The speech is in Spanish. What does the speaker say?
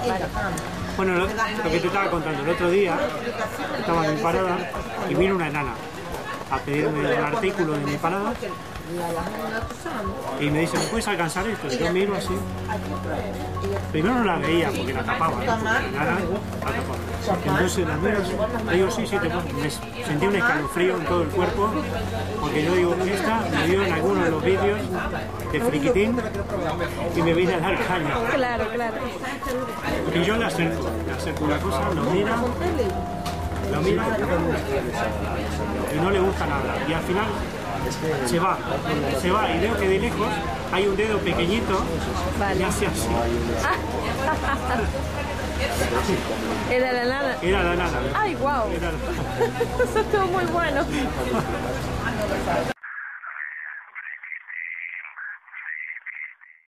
Bueno, lo que te estaba contando, el otro día estaba en mi parada y vino una enana a pedirme un artículo de mi parada y me dice, ¿me puedes alcanzar esto? Y yo miro así. Primero no la veía porque la tapaba, ¿no? Porque la enana la tapaba. Entonces la miro así, le digo, sí, te puedo. Me sentí un escalofrío en todo el cuerpo porque yo digo, esta me vio en alguno de los vídeos de Friquitín y me vine a dar caña. Claro, claro. Y yo le acerco una cosa, lo mira y no le gusta nada. Y al final se va y veo que de lejos hay un dedo pequeñito y hace así. ¿Era la nana? Era la nana. ¡Ay, guau! Era la... Eso estuvo muy bueno.